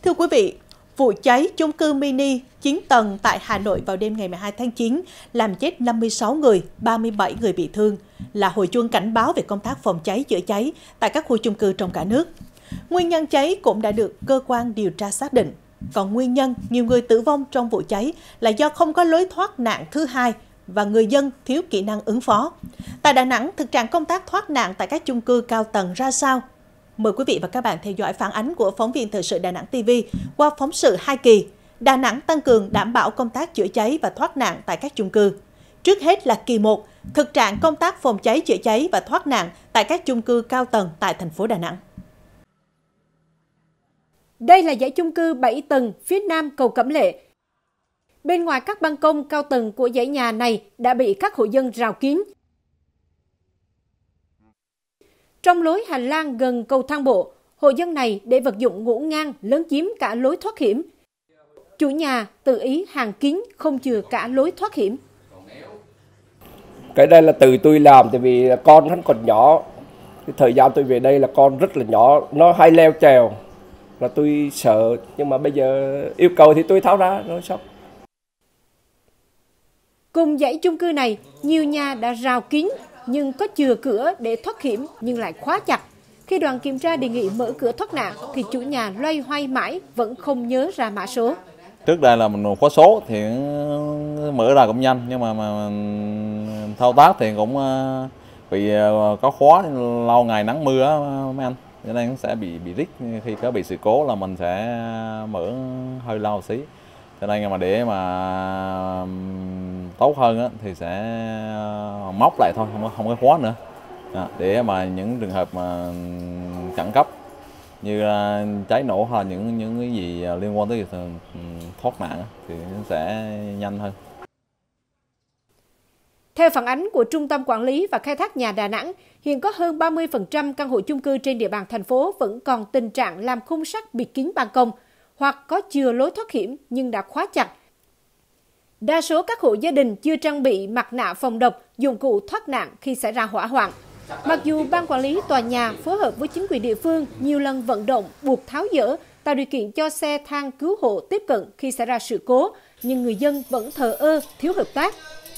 Thưa quý vị, vụ cháy chung cư mini 9 tầng tại Hà Nội vào đêm ngày 12 tháng 9 làm chết 56 người, 37 người bị thương là hồi chuông cảnh báo về công tác phòng cháy chữa cháy tại các khu chung cư trong cả nước. Nguyên nhân cháy cũng đã được cơ quan điều tra xác định. Còn nguyên nhân nhiều người tử vong trong vụ cháy là do không có lối thoát nạn thứ hai và người dân thiếu kỹ năng ứng phó. Tại Đà Nẵng, thực trạng công tác thoát nạn tại các chung cư cao tầng ra sao? Mời quý vị và các bạn theo dõi phản ánh của phóng viên Thời sự Đà Nẵng TV qua phóng sự 2 kỳ Đà Nẵng tăng cường đảm bảo công tác chữa cháy và thoát nạn tại các chung cư. Trước hết là kỳ 1, thực trạng công tác phòng cháy chữa cháy và thoát nạn tại các chung cư cao tầng tại thành phố Đà Nẵng. Đây là dãy chung cư 7 tầng phía nam cầu Cẩm Lệ. Bên ngoài các ban công cao tầng của dãy nhà này đã bị các hộ dân rào kín. Trong lối hành lang gần cầu thang bộ, hộ dân này để vật dụng ngổn ngang lấn chiếm cả lối thoát hiểm. Chủ nhà tự ý hàng kín không chừa cả lối thoát hiểm. Cái đây là từ tôi làm tại vì con hắn còn nhỏ. Cái thời gian tôi về đây là con rất là nhỏ, nó hay leo trèo. Là tôi sợ, nhưng mà bây giờ yêu cầu thì tôi tháo ra, nó xong. Cùng dãy chung cư này, nhiều nhà đã rào kín nhưng có chừa cửa để thoát hiểm nhưng lại khóa chặt. Khi đoàn kiểm tra đề nghị mở cửa thoát nạn thì chủ nhà loay hoay mãi vẫn không nhớ ra mã số. Trước đây là mình khóa số thì mở ra cũng nhanh, nhưng mà thao tác thì cũng bị có khóa lâu ngày nắng mưa mấy anh, cho nên sẽ bị rít. Khi có bị sự cố là mình sẽ mở hơi lâu xí, cho nên mà để mà tốt hơn á, thì sẽ móc lại thôi, không có khóa nữa, để mà những trường hợp mà khẩn cấp như cháy nổ hoặc những cái gì liên quan tới thoát nạn thì nó sẽ nhanh hơn. Theo phản ánh của Trung tâm Quản lý và Khai thác nhà Đà Nẵng, hiện có hơn 30% căn hộ chung cư trên địa bàn thành phố vẫn còn tình trạng làm khung sắt bịt kín ban công hoặc có chừa lối thoát hiểm nhưng đã khóa chặt. Đa số các hộ gia đình chưa trang bị mặt nạ phòng độc, dụng cụ thoát nạn khi xảy ra hỏa hoạn. Mặc dù ban quản lý tòa nhà phối hợp với chính quyền địa phương nhiều lần vận động buộc tháo dỡ, tạo điều kiện cho xe thang cứu hộ tiếp cận khi xảy ra sự cố, nhưng người dân vẫn thờ ơ, thiếu hợp tác.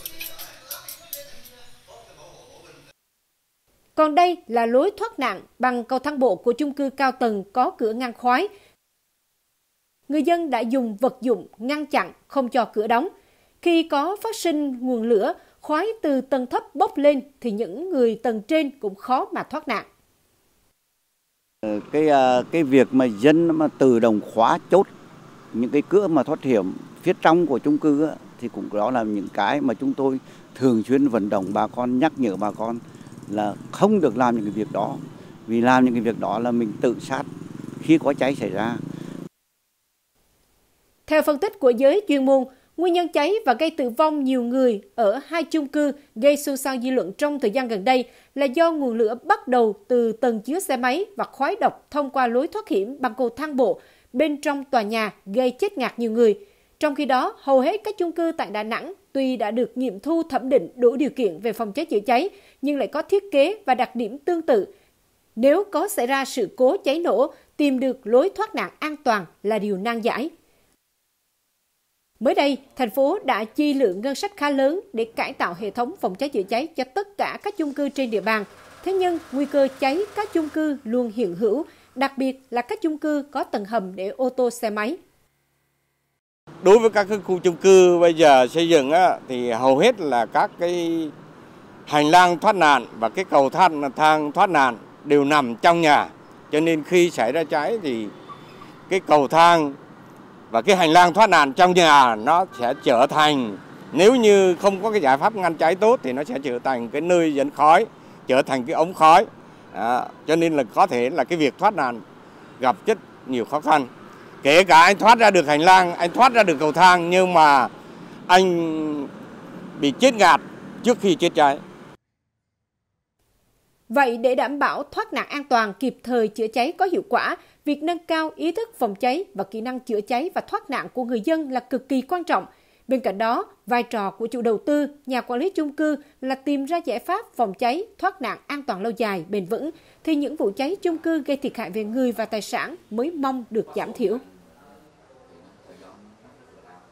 Còn đây là lối thoát nạn bằng cầu thang bộ của chung cư cao tầng có cửa ngăn khói. Người dân đã dùng vật dụng ngăn chặn không cho cửa đóng. Khi có phát sinh nguồn lửa, khói từ tầng thấp bốc lên thì những người tầng trên cũng khó mà thoát nạn. Cái việc mà dân mà tự động khóa chốt những cái cửa mà thoát hiểm phía trong của chung cư thì cũng đó là những cái mà chúng tôi thường xuyên vận động bà con, nhắc nhở bà con là không được làm những cái việc đó. Vì làm những cái việc đó là mình tự sát khi có cháy xảy ra. Theo phân tích của giới chuyên môn, nguyên nhân cháy và gây tử vong nhiều người ở hai chung cư gây xôn xao dư luận trong thời gian gần đây là do nguồn lửa bắt đầu từ tầng chứa xe máy và khói độc thông qua lối thoát hiểm bằng cầu thang bộ bên trong tòa nhà gây chết ngạt nhiều người. Trong khi đó, hầu hết các chung cư tại Đà Nẵng tuy đã được nghiệm thu thẩm định đủ điều kiện về phòng cháy chữa cháy nhưng lại có thiết kế và đặc điểm tương tự. Nếu có xảy ra sự cố cháy nổ, tìm được lối thoát nạn an toàn là điều nan giải. Mới đây, thành phố đã chi lượng ngân sách khá lớn để cải tạo hệ thống phòng cháy chữa cháy cho tất cả các chung cư trên địa bàn. Thế nhưng, nguy cơ cháy các chung cư luôn hiện hữu, đặc biệt là các chung cư có tầng hầm để ô tô xe máy. Đối với các cái khu chung cư bây giờ xây dựng thì hầu hết là các cái hành lang thoát nạn và cái cầu thang thoát nạn đều nằm trong nhà. Cho nên khi xảy ra cháy thì cái cầu thang và cái hành lang thoát nạn trong nhà nó sẽ trở thành, nếu như không có cái giải pháp ngăn cháy tốt thì nó sẽ trở thành cái nơi dẫn khói, trở thành cái ống khói. Cho nên là có thể là cái việc thoát nạn gặp rất nhiều khó khăn. Kể cả anh thoát ra được hành lang, anh thoát ra được cầu thang nhưng mà anh bị chết ngạt trước khi chết cháy. Vậy để đảm bảo thoát nạn an toàn, kịp thời chữa cháy có hiệu quả, việc nâng cao ý thức phòng cháy và kỹ năng chữa cháy và thoát nạn của người dân là cực kỳ quan trọng. Bên cạnh đó, vai trò của chủ đầu tư, nhà quản lý chung cư là tìm ra giải pháp phòng cháy, thoát nạn an toàn lâu dài, bền vững, thì những vụ cháy chung cư gây thiệt hại về người và tài sản mới mong được giảm thiểu.